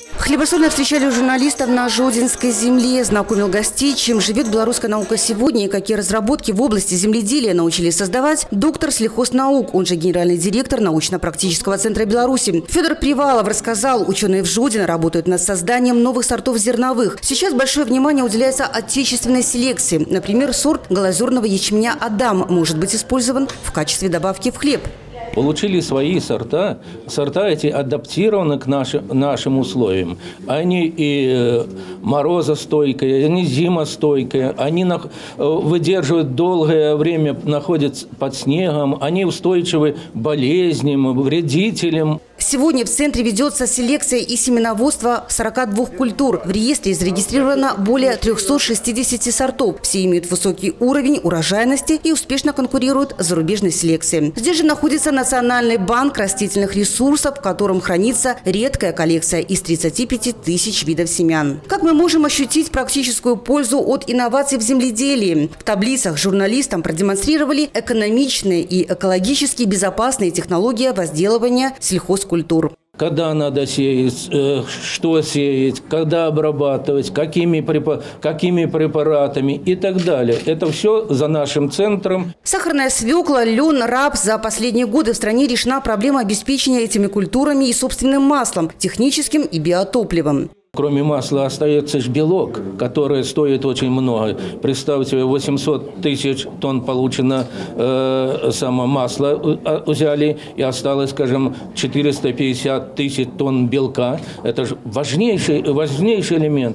Хлебосольно встречали журналистов на Жодинской земле, знакомил гостей, чем живет белорусская наука сегодня и какие разработки в области земледелия научились создавать доктор сельхознаук, он же генеральный директор научно-практического центра Беларуси. Федор Привалов рассказал, ученые в Жодино работают над созданием новых сортов зерновых. Сейчас большое внимание уделяется отечественной селекции. Например, сорт глазурного ячменя «Адам» может быть использован в качестве добавки в хлеб. Получили свои сорта. Сорта эти адаптированы к нашим условиям. Они и морозостойкие, они зимостойкие, они выдерживают долгое время, находятся под снегом, они устойчивы к болезням, вредителям. Сегодня в центре ведется селекция и семеноводство 42 культур. В реестре зарегистрировано более 360 сортов. Все имеют высокий уровень урожайности и успешно конкурируют с зарубежной селекцией. Здесь же находится Национальный банк растительных ресурсов, в котором хранится редкая коллекция из 35 тысяч видов семян. Как мы можем ощутить практическую пользу от инноваций в земледелии? В таблицах журналистам продемонстрировали экономичные и экологически безопасные технологии возделывания сельхозкультур. Когда надо сеять, что сеять, когда обрабатывать, какими препаратами и так далее. Это все за нашим центром. Сахарная свекла, лен, рапс. За последние годы в стране решена проблема обеспечения этими культурами и собственным маслом, техническим и биотопливом. Кроме масла остается же белок, который стоит очень много. Представьте, 800 тысяч тонн получено само масло взяли, и осталось, скажем, 450 тысяч тонн белка. Это же важнейший элемент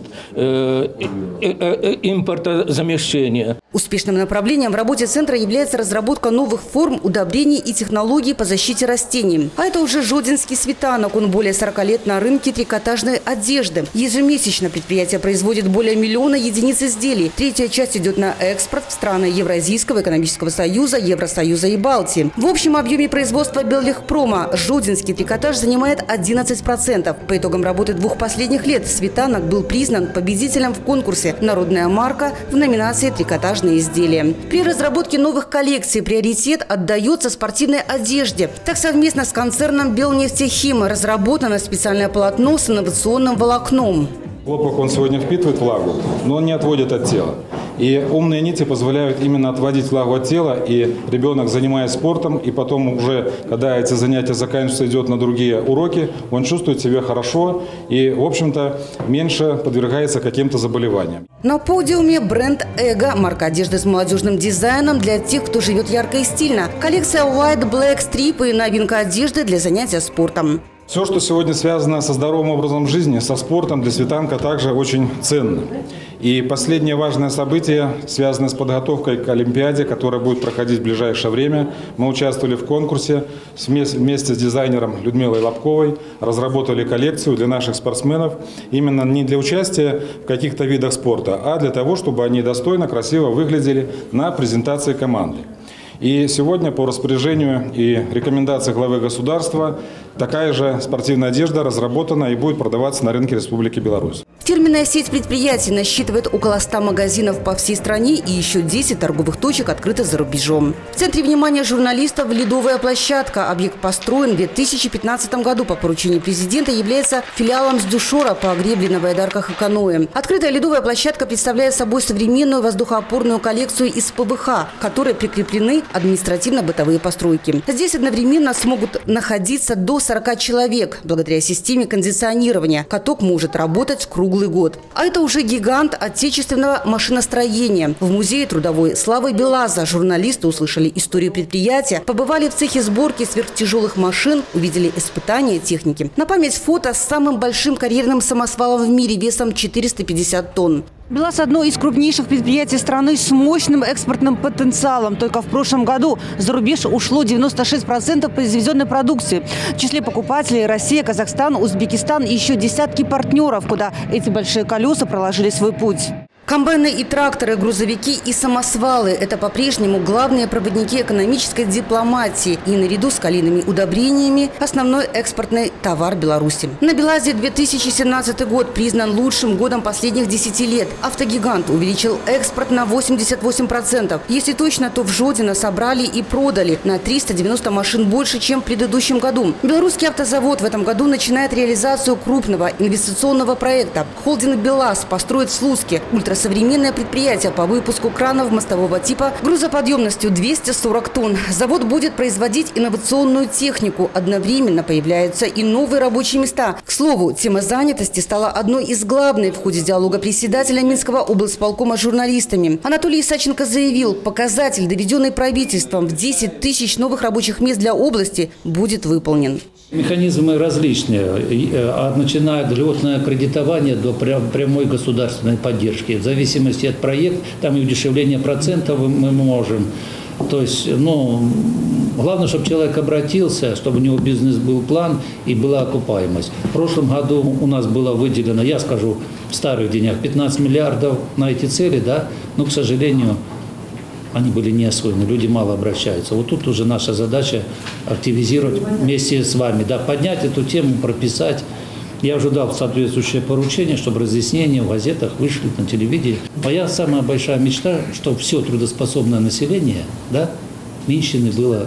импортозамещения. Успешным направлением в работе центра является разработка новых форм, удобрений и технологий по защите растений. А это уже жодинский светанок. Он более 40 лет на рынке трикотажной одежды. Ежемесячно предприятие производит более 1 миллиона единиц изделий. Третья часть идет на экспорт в страны Евразийского экономического союза, Евросоюза и Балтии. В общем объеме производства Беллегпрома жодинский трикотаж занимает 11%. По итогам работы 2 последних лет светанок был признан победителем в конкурсе «Народная марка» в номинации «Трикотажные изделия». При разработке новых коллекций приоритет отдается спортивной одежде. Так, совместно с концерном «Белнефтехим» разработано специальное полотно с инновационным волокном. Хлопок, он сегодня впитывает влагу, но он не отводит от тела. И умные нити позволяют именно отводить влагу от тела, и ребенок, занимаясь спортом, и потом уже, когда эти занятия заканчиваются, идет на другие уроки, он чувствует себя хорошо и, в общем-то, меньше подвергается каким-то заболеваниям. На подиуме бренд «Эго» – марка одежды с молодежным дизайном для тех, кто живет ярко и стильно. Коллекция White Black Strip и новинка одежды для занятия спортом. Все, что сегодня связано со здоровым образом жизни, со спортом, для светанка также очень ценно. И последнее важное событие, связанное с подготовкой к Олимпиаде, которая будет проходить в ближайшее время. Мы участвовали в конкурсе вместе с дизайнером Людмилой Лобковой, разработали коллекцию для наших спортсменов именно не для участия в каких-то видах спорта, а для того, чтобы они достойно, красиво выглядели на презентации команды. И сегодня по распоряжению и рекомендации главы государства такая же спортивная одежда разработана и будет продаваться на рынке Республики Беларусь. Фирменная сеть предприятий насчитывает около 100 магазинов по всей стране и еще 10 торговых точек открыто за рубежом. В центре внимания журналистов ледовая площадка. Объект построен в 2015 году по поручению президента, является филиалом Сдюшора по гребле на байдарках и каноэ. Открытая ледовая площадка представляет собой современную воздухоопорную коллекцию из ПВХ, к которой прикреплены административно-бытовые постройки. Здесь одновременно смогут находиться до 40 человек. Благодаря системе кондиционирования каток может работать круглый год. А это уже гигант отечественного машиностроения. В музее трудовой славы Белаза журналисты услышали историю предприятия, побывали в цехе сборки сверхтяжелых машин, увидели испытания техники. На память фото с самым большим карьерным самосвалом в мире весом 450 тонн. БелАЗ – одно из крупнейших предприятий страны с мощным экспортным потенциалом. Только в прошлом году за рубеж ушло 96% произведенной продукции. В числе покупателей Россия, Казахстан, Узбекистан и еще десятки партнеров, куда эти большие колеса проложили свой путь. Комбайны и тракторы, грузовики и самосвалы – это по-прежнему главные проводники экономической дипломатии и наряду с калийными удобрениями основной экспортный товар Беларуси. На Белазе 2017 год признан лучшим годом последних 10 лет. Автогигант увеличил экспорт на 88%. Если точно, то в Жодино собрали и продали на 390 машин больше, чем в предыдущем году. Белорусский автозавод в этом году начинает реализацию крупного инвестиционного проекта. Холдинг «БелАЗ» построит в Слуцке современное предприятие по выпуску кранов мостового типа грузоподъемностью 240 тонн. Завод будет производить инновационную технику. Одновременно появляются и новые рабочие места. К слову, тема занятости стала одной из главных в ходе диалога председателя Минского облсполкома с журналистами. Анатолий Исаченко заявил, показатель, доведенный правительством в 10 тысяч новых рабочих мест для области, будет выполнен. Механизмы различные, начиная от льготного кредитования до прямой государственной поддержки. В зависимости от проекта, там и удешевление процентов мы можем. То есть, главное, чтобы человек обратился, чтобы у него бизнес был план и была окупаемость. В прошлом году у нас было выделено, я скажу, в старых деньгах 15 миллиардов на эти цели, да, но, к сожалению, они были не освоены, люди мало обращаются. Вот тут уже наша задача активизировать вместе с вами, да, поднять эту тему, прописать. Я уже дал соответствующее поручение, чтобы разъяснения в газетах вышли на телевидении. Моя самая большая мечта, чтобы все трудоспособное население, да, Минщины было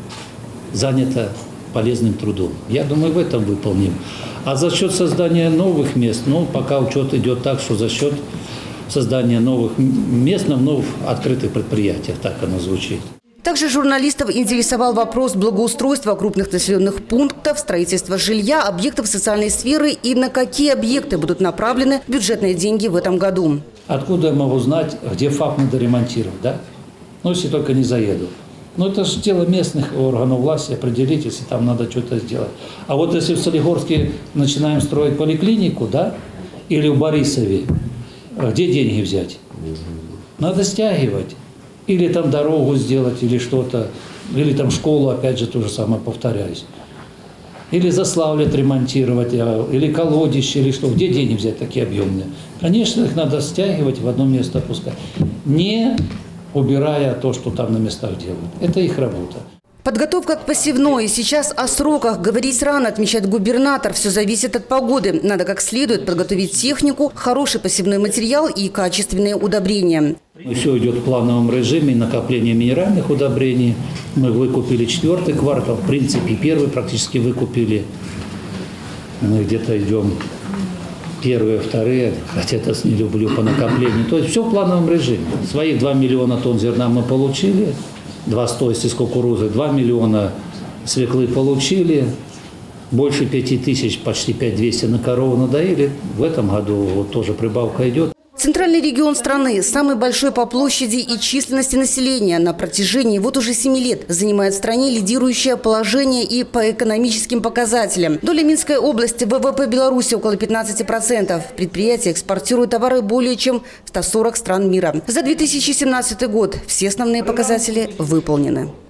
занято полезным трудом. Я думаю, в этом выполним. А за счет создания новых мест, пока учет идет так, что за счет создания новых мест на вновь открытых предприятиях, так оно звучит. Также журналистов интересовал вопрос благоустройства крупных населенных пунктов, строительства жилья, объектов социальной сферы и на какие объекты будут направлены бюджетные деньги в этом году. Откуда я могу знать, где ФАП надо ремонтировать, да? Если только не заеду. Это же дело местных органов власти определить, если там надо что-то сделать. А вот если в Солигорске начинаем строить поликлинику, да, или в Борисове, где деньги взять? Надо стягивать. Или там дорогу сделать, или что-то. Или там школу, опять же, то же самое, повторяюсь. Или Заславль отремонтировать, или колодище, или что. Где деньги взять такие объемные? Конечно, их надо стягивать, в одно место опускать. Не убирая то, что там на местах делают. Это их работа. Подготовка к посевной. Сейчас о сроках говорить рано, отмечает губернатор. Все зависит от погоды. Надо как следует подготовить технику, хороший посевной материал и качественные удобрения. Все идет в плановом режиме, накопление минеральных удобрений. Мы выкупили 4-й квартал, в принципе, 1-й практически выкупили. Мы где-то идем 1-е, 2-е, хотя это не люблю по накоплению. То есть все в плановом режиме. Своих 2 миллиона тонн зерна мы получили. 200 из кукурузы, 2 миллиона свеклы получили, больше 5 тысяч, почти 5200 на корову надоели. В этом году тоже прибавка идет. Центральный регион страны, самый большой по площади и численности населения, на протяжении уже 7 лет занимает в стране лидирующее положение и по экономическим показателям. Доля Минской области в ВВП Беларуси около 15%. Предприятия экспортируют товары более чем в 140 стран мира. За 2017 год все основные показатели выполнены.